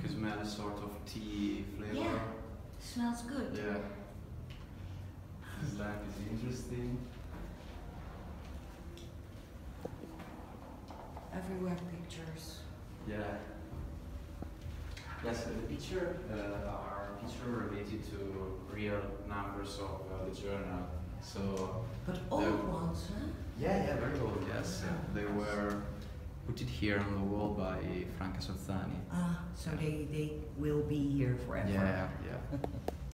can smell a sort of tea flavor. Yeah, smells good. Yeah. This lamp is interesting. Everywhere pictures. Yeah. Yes, the picture are picture related to real numbers of the journal. So. But old ones, huh? Yeah, very old. Yes, they were put it here on the wall by Franca Sozzani. Ah, so they will be here forever. Yeah.